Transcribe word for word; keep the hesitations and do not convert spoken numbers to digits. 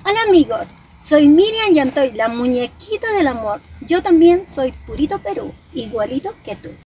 Hola amigos, soy Miriam Yantoy, la muñequita del amor. Yo también soy Purito Perú, igualito que tú.